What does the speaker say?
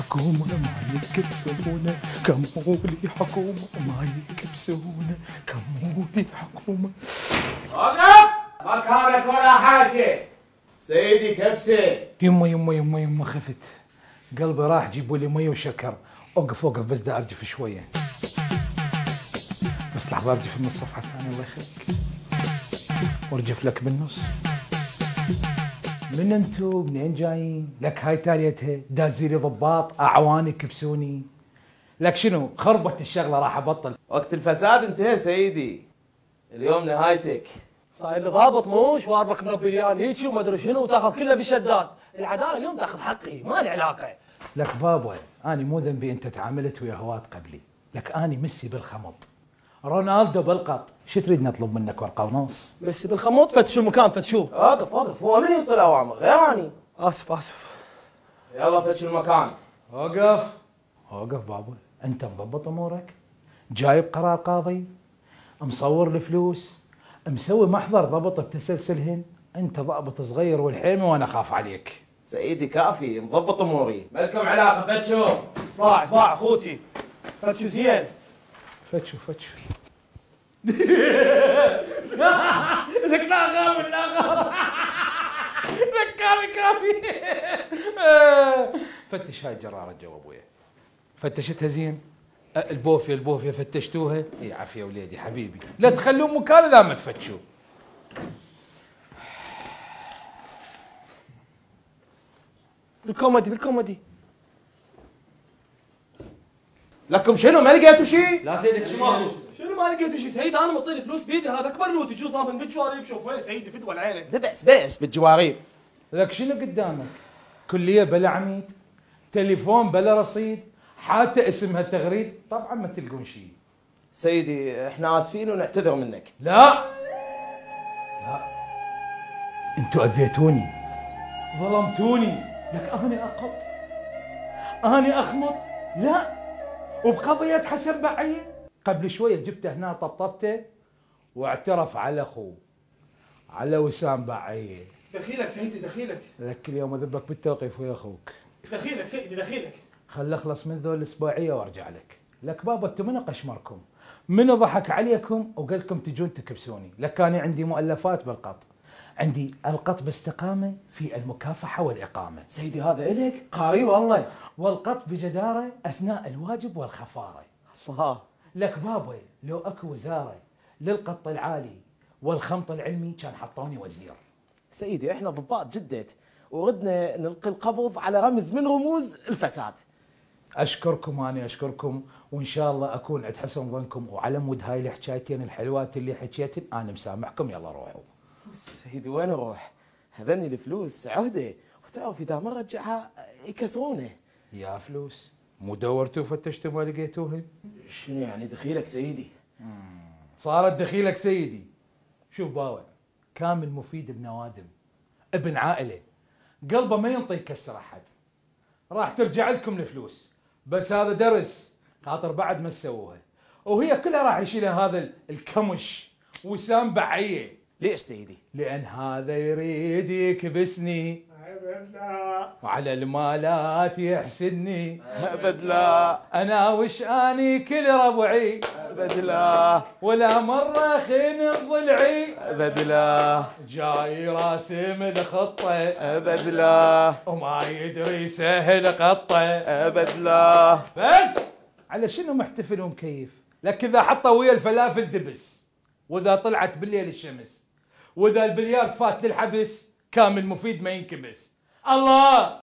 حكومة ما يكبسونا، كمولي حكومة ما يكبسونا، كمولي حكومة. وقف مكانك ولا حاجة سيدي. كبسة. يما خفت، قلبي راح. جيبوا لي مي وشكر. اوقف بس دا ارجف شوية. بس لحظة ارجف من الصفحة الثانية الله يخليك. وارجف لك بالنص. من انتو؟ منين جايين؟ لك هاي تاليتها دازيلي ضباط اعواني كبسوني. لك شنو خربت الشغله راح ابطل. وقت الفساد انتهى سيدي، اليوم نهايتك. صاير لي ضابط مو شواربك مربي ليان هيك وما ادري شنو وتاخذ كله بالشداد. العداله اليوم تاخذ حقي ما لي علاقه. لك بابا انا مو ذنبي انت تعاملت ويا هواة قبلي. لك اني ميسي بالخمط، رونالدو بالقط. شو تريد نطلب منك ورقه ونص؟ بس بالخموط فتشوا المكان فتشوه. وقف هو من يعطي الاوامر غير اني. اسف يلا فتشوا المكان. اوقف بابا. انت مضبط امورك؟ جايب قرار قاضي؟ مصور الفلوس؟ مسوي محضر ضبط بتسلسلهن؟ انت ضابط صغير والحيمه وانا اخاف عليك. سيدي كافي مضبط اموري، ما لكم علاقه. فتشوا. اسمع اخوتي، فتشوا زين. فتشوا لك لا غاب لك كافي. فتش هاي الجرارة جو ابويا. فتشتها زين؟ البوفية فتشتوها؟ اي عافية وليدي حبيبي، لا تخلون مكان اذا ما تفتشوا. بالكوميدي لكم شنو ما لقيتوا شيء؟ لا سيدي شنو ما لقيتوا شيء سيدي. انا مطيني فلوس بيدي، هذا اكبر لوت يجوز ضامن بالجواريب. شوف وين سيدي فدوى العينك. بس بالجواريب. لك شنو قدامك؟ كلية بلا عميد، تليفون بلا رصيد، حتى اسمها تغريد. طبعا ما تلقون شيء. سيدي احنا اسفين ونعتذر منك. لا انتوا اذيتوني، ظلمتوني. لك اني اخمط؟ لا. وبقضية حسن بعين قبل شوية جبته هنا طبطبته واعترف على اخوه على وسام بعين. دخيلك سيدي دخيلك. لك اليوم اذبك بالتوقيف ويا اخوك. دخيلك سيدي دخيلك. خل اخلص من ذول الاسبوعيه وارجع لك. لك بابا انتم منو قشمركم؟ منو ضحك عليكم وقال لكم تجون تكبسوني؟ لك انا عندي مؤلفات بالقط. عندي القط باستقامه في المكافحه والاقامه. سيدي هذا الك قاري والله. والقط بجداره اثناء الواجب والخفاره. الله. لك بابا لو اكو وزاره للقط العالي والخمط العلمي كان حطوني وزير. سيدي احنا ضباط جدت وردنا نلقي القبض على رمز من رموز الفساد. اشكركم وان شاء الله اكون عند حسن ظنكم. وعلى مود هاي الحكايتين الحلوات اللي حكيتن انا مسامحكم. يلا روحوا. سيدي وين اروح؟ هذني الفلوس عهده، وتعرف اذا ما رجعها يكسرونه. يا فلوس مو دورتوا وفتشتوا ما لقيتوها؟ شنو يعني دخيلك سيدي؟ صارت دخيلك سيدي. شوف باوع، كامل مفيد بنوادم، ابن عائله، قلبه ما ينطي يكسر احد. راح ترجع لكم الفلوس، بس هذا درس خاطر بعد ما تسووها. وهي كلها راح يشيلها هذا الكمش وسام بعيه. ليش سيدي؟ لان هذا يريد يكبسني وعلى المالات يحسدني. ابد لا. انا وش اني كل ربعي. ابد لا. ولا مره خين ضلعي. ابد لا. جاي راسم الخطه. ابد لا. وما يدري سهل قطه. ابد لا. بس على شنو محتفل ومكيف؟ لك اذا حطه ويا الفلافل دبس، واذا طلعت بالليل الشمس، واذا البليارد فات للحبس كامل مفيد ما ينكبس. الله